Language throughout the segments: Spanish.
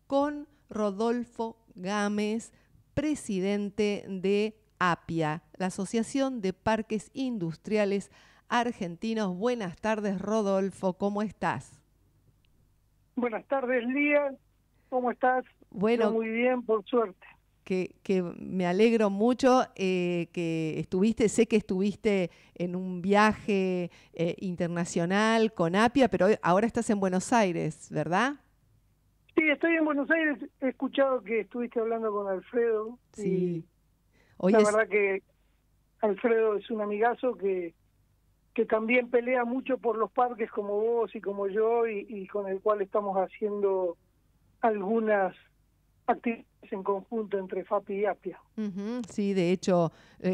con Rodolfo Gámez, presidente de APIA, la Asociación de Parques Industriales Argentinos. Buenas tardes, Rodolfo, ¿cómo estás? Buenas tardes, Lía. ¿Cómo estás? Yo Bueno, muy bien, por suerte. que me alegro mucho que estuviste, sé que estuviste en un viaje internacional con APIA, pero ahora estás en Buenos Aires, ¿verdad? Sí, estoy en Buenos Aires. He escuchado que estuviste hablando con Alfredo y Sí. Hoy la es, verdad que Alfredo es un amigazo que también pelea mucho por los parques como vos y como yo y con el cual estamos haciendo algunas actividades en conjunto entre FAPI y APIA. sí, de hecho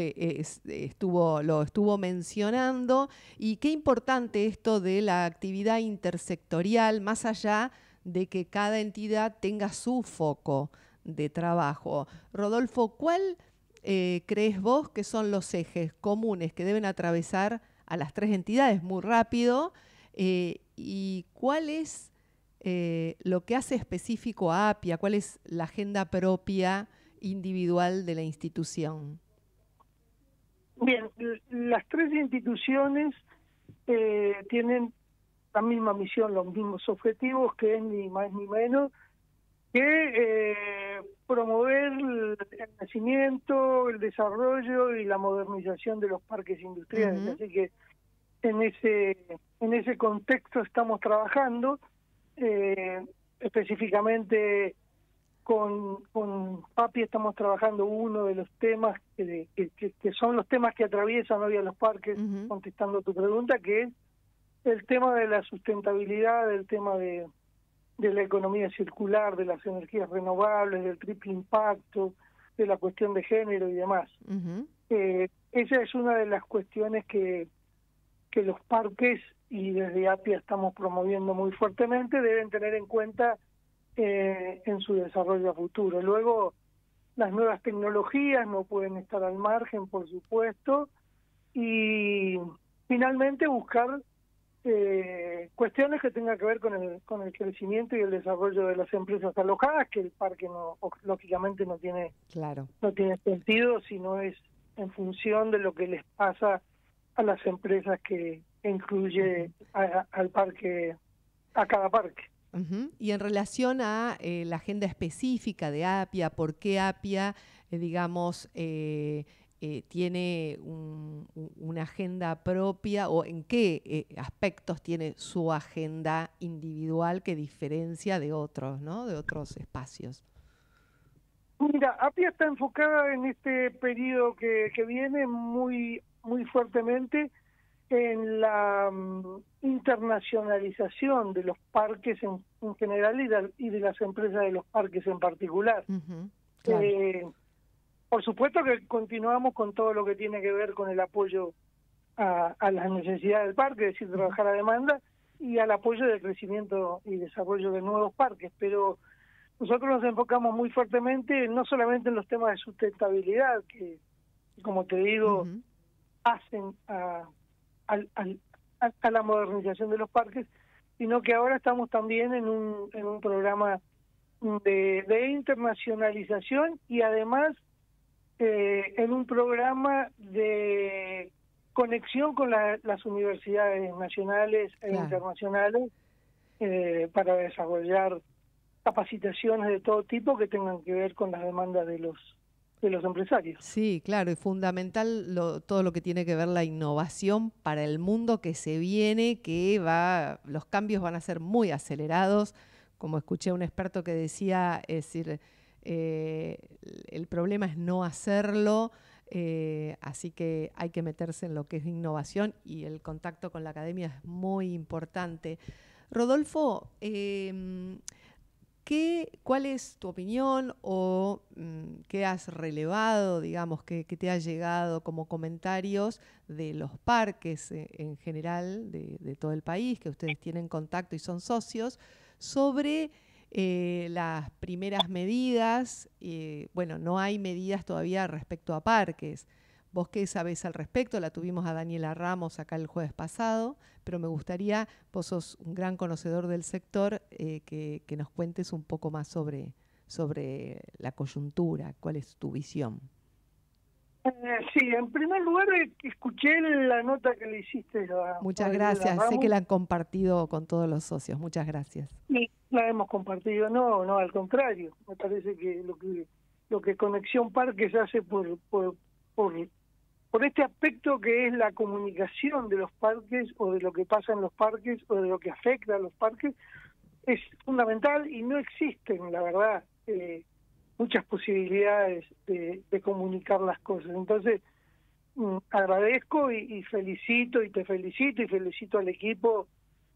lo estuvo mencionando. Y qué importante esto de la actividad intersectorial, más allá de que cada entidad tenga su foco de trabajo. Rodolfo, ¿cuál crees vos que son los ejes comunes que deben atravesar a las tres entidades muy rápido? ¿Y cuál es lo que hace específico a APIA? ¿Cuál es la agenda propia individual de la institución? Bien, las tres instituciones tienen la misma misión, los mismos objetivos, que es ni más ni menos que promover el crecimiento, el desarrollo y la modernización de los parques industriales. Ujú. Así que en ese contexto estamos trabajando, eh, específicamente con PAPI estamos trabajando uno de los temas que son los temas que atraviesan hoy a los parques, Ujú. contestando tu pregunta, que es el tema de la sustentabilidad, el tema de la economía circular, de las energías renovables, del triple impacto, de la cuestión de género y demás. Ujú. Esa es una de las cuestiones que los parques, y desde APIA estamos promoviendo muy fuertemente, deben tener en cuenta en su desarrollo a futuro. Luego, las nuevas tecnologías no pueden estar al margen, por supuesto, y finalmente buscar cuestiones que tengan que ver con el crecimiento y el desarrollo de las empresas alojadas, que el parque no, lógicamente Claro. no tiene sentido si no es en función de lo que les pasa a las empresas que incluye al parque, a cada parque. Ujú. Y en relación a la agenda específica de APIA, ¿por qué APIA, digamos, tiene una agenda propia o en qué aspectos tiene su agenda individual que diferencia de otros, ¿no? De otros espacios? Mira, APIA está enfocada en este periodo que viene muy fuertemente en la internacionalización de los parques en general y de las empresas de los parques en particular. Ujú. Claro. Eh, por supuesto que continuamos con todo lo que tiene que ver con el apoyo a las necesidades del parque, es decir, Ujú. trabajar a demanda y al apoyo del crecimiento y desarrollo de nuevos parques, pero nosotros nos enfocamos muy fuertemente no solamente en los temas de sustentabilidad, que como te digo, Ujú. hacen al- al- a la modernización de los parques, sino que ahora estamos también en un programa de internacionalización y además en un programa de conexión con las universidades nacionales e Claro. internacionales para desarrollar capacitaciones de todo tipo que tengan que ver con las demandas de los empresarios. Sí, claro, y fundamental todo lo que tiene que ver la innovación para el mundo que se viene, los cambios van a ser muy acelerados, como escuché a un experto que decía, es decir, eh, el problema es no hacerlo, así que hay que meterse en lo que es innovación y el contacto con la academia es muy importante. Rodolfo, ¿cuál es tu opinión o qué has relevado, digamos, que te ha llegado como comentarios de los parques en general de todo el país, que ustedes tienen contacto y son socios, sobre las primeras medidas? Bueno, no hay medidas todavía respecto a parques, ¿Vos qué sabés al respecto? La tuvimos a Daniela Ramos acá el jueves pasado, pero me gustaría, vos sos un gran conocedor del sector, que nos cuentes un poco más sobre la coyuntura. ¿Cuál es tu visión? Sí, en primer lugar escuché la nota que le hiciste a Muchas Daniela gracias. Sé que Ramos la han compartido con todos los socios. Muchas gracias. y la hemos compartido. No, al contrario. Me parece que lo que Conexión Parques hace por este aspecto que es la comunicación de los parques o de lo que pasa en los parques o de lo que afecta a los parques es fundamental y no existen, la verdad, muchas posibilidades de comunicar las cosas. Entonces, agradezco y felicito y te felicito y felicito al equipo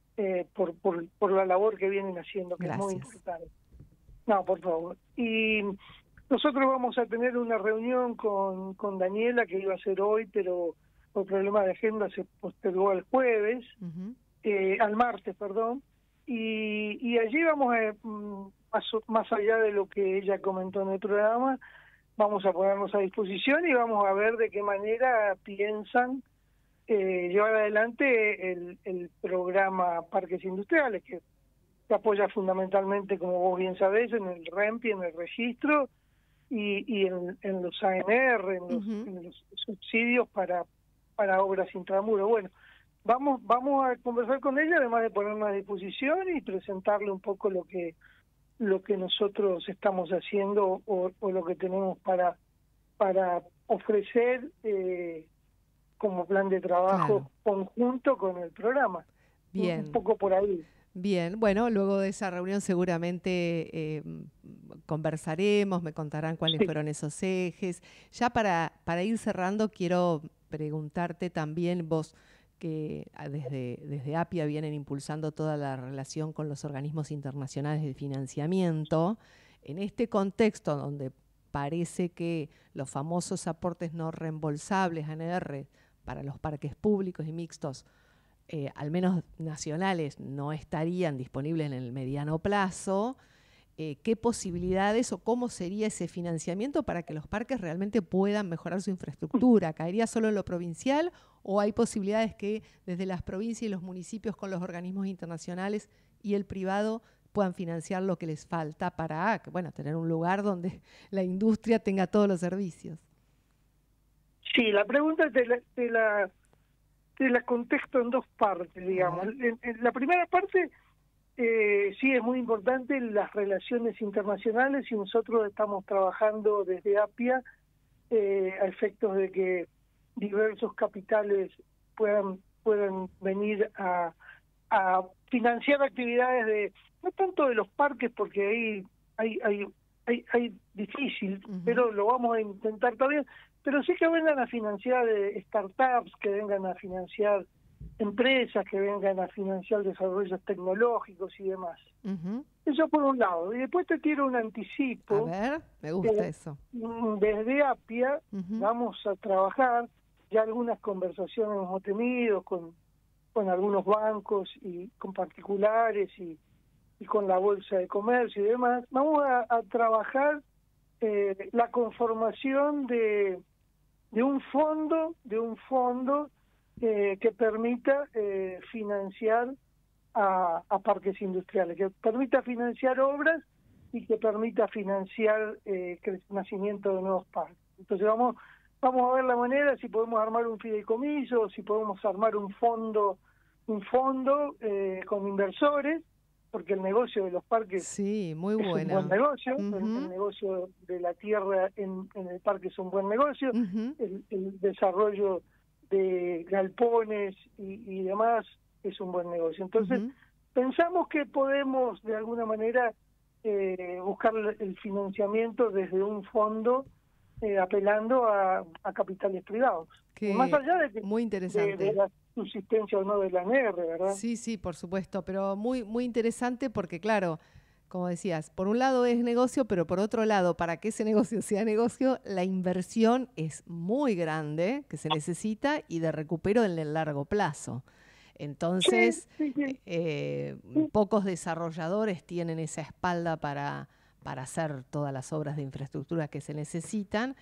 por la labor que vienen haciendo, que Gracias. es muy importante. No, por favor. Y nosotros vamos a tener una reunión con Daniela que iba a ser hoy, pero por problema de agenda se postergó al jueves, al martes, perdón, y allí vamos más allá de lo que ella comentó en el programa, vamos a ponernos a disposición y vamos a ver de qué manera piensan llevar adelante el programa Parques Industriales, que se apoya fundamentalmente, como vos bien sabés, en el REMPI, en el registro, y en los ANR, en los subsidios para obras intramuros. Bueno, vamos a conversar con ella, además de ponernos a disposición y presentarle un poco lo que nosotros estamos haciendo o lo que tenemos para ofrecer como plan de trabajo conjunto con el programa. Bien. Un poco por ahí. Bien, bueno, luego de esa reunión seguramente conversaremos, me contarán cuáles fueron esos ejes. Ya para ir cerrando, quiero preguntarte también, vos que desde APIA vienen impulsando toda la relación con los organismos internacionales de financiamiento, en este contexto donde parece que los famosos aportes no reembolsables ANR para los parques públicos y mixtos, al menos nacionales, no estarían disponibles en el mediano plazo, ¿qué posibilidades o cómo sería ese financiamiento para que los parques realmente puedan mejorar su infraestructura? ¿Caería solo en lo provincial o hay posibilidades que desde las provincias y los municipios con los organismos internacionales y el privado puedan financiar lo que les falta para tener un lugar donde la industria tenga todos los servicios? Sí, la pregunta te la contesto en dos partes, digamos. En la primera parte, sí es muy importante las relaciones internacionales y nosotros estamos trabajando desde APIA a efectos de que diversos capitales puedan venir a financiar actividades no tanto de los parques, porque ahí hay difícil, pero lo vamos a intentar todavía, pero sí que vengan a financiar startups, que vengan a financiar empresas, que vengan a financiar desarrollos tecnológicos y demás. Eso por un lado. Y después te tiro un anticipo. A ver, me gusta eso. Desde APIA vamos a trabajar, ya algunas conversaciones hemos tenido con algunos bancos y con particulares y con la Bolsa de Comercio y demás. Vamos a trabajar la conformación de un fondo que permita financiar a parques industriales, que permita financiar obras y que permita financiar nacimiento de nuevos parques. Entonces vamos a ver la manera, si podemos armar un fideicomiso, si podemos armar un fondo con inversores, porque el negocio de los parques muy es un buen negocio, el negocio de la tierra en el parque es un buen negocio, el desarrollo de galpones y demás es un buen negocio. Entonces, pensamos que podemos de alguna manera buscar el financiamiento desde un fondo apelando a capitales privados. Más allá de que muy interesante. De la subsistencia o no de la ANR, ¿verdad? Sí, por supuesto, pero muy interesante porque, claro, como decías, por un lado es negocio, pero por otro lado, para que ese negocio sea negocio, la inversión es muy grande que se necesita y de recupero en el largo plazo. Entonces, pocos desarrolladores tienen esa espalda para hacer todas las obras de infraestructura que se necesitan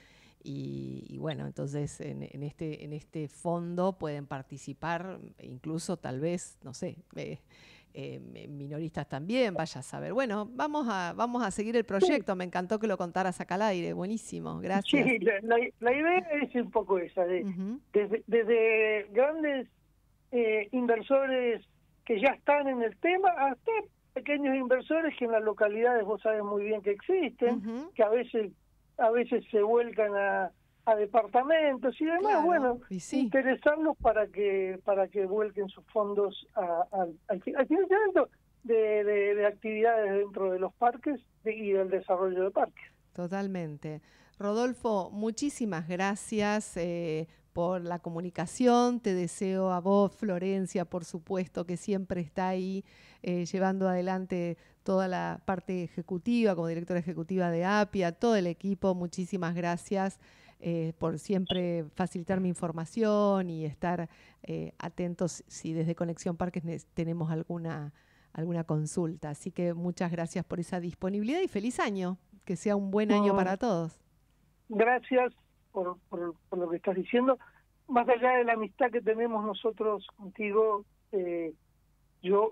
Y bueno, entonces en este fondo pueden participar incluso tal vez, no sé, minoristas también, vaya a saber. Bueno, vamos a seguir el Sí, proyecto, me encantó que lo contaras acá al aire, buenísimo, gracias. sí, la idea es un poco esa, Ujú, desde grandes inversores que ya están en el tema hasta pequeños inversores que en las localidades vos sabes muy bien que existen, ujú, que a veces se vuelcan a departamentos y demás. claro, Bueno, y sí. interesarlos para que vuelquen sus fondos al financiamiento de actividades dentro de los parques y del desarrollo de parques. Totalmente. Rodolfo, muchísimas gracias por la comunicación. Te deseo a vos, Florencia, por supuesto, que siempre está ahí llevando adelante toda la parte ejecutiva, como directora ejecutiva de APIA, todo el equipo. Muchísimas gracias por siempre facilitarme información y estar atentos si desde Conexión Parques tenemos alguna consulta. Así que muchas gracias por esa disponibilidad y feliz año. Que sea un buen año Mm, para todos. Gracias por lo que estás diciendo. Más allá de la amistad que tenemos nosotros contigo, yo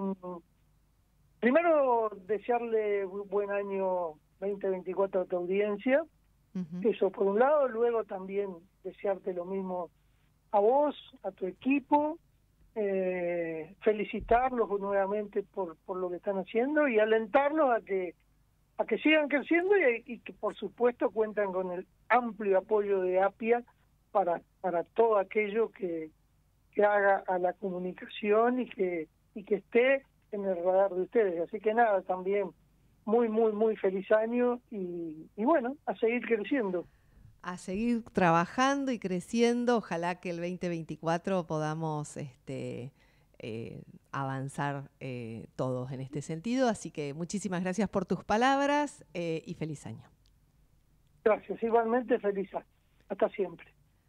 primero desearle un buen año 2024 a tu audiencia, Ujú. eso por un lado, luego también desearte lo mismo a vos, a tu equipo, felicitarlos nuevamente por lo que están haciendo y alentarlos a que sigan creciendo y que por supuesto cuentan con el amplio apoyo de APIA para todo aquello que haga a la comunicación y que esté en el radar de ustedes. Así que nada, también muy feliz año y bueno, a seguir creciendo. A seguir trabajando y creciendo. Ojalá que el 2024 podamos avanzar todos en este sentido. Así que muchísimas gracias por tus palabras y feliz año. Gracias, igualmente feliz año. Hasta siempre.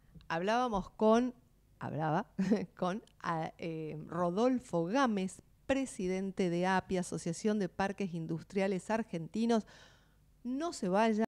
Hablaba con Rodolfo Gámez, presidente de API, Asociación de Parques Industriales Argentinos. No se vaya.